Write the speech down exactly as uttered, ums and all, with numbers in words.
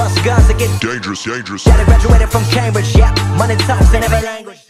bust guns that get dangerous, dangerous. Yeah, I graduated from Cambridge, yeah. Money talks in every language.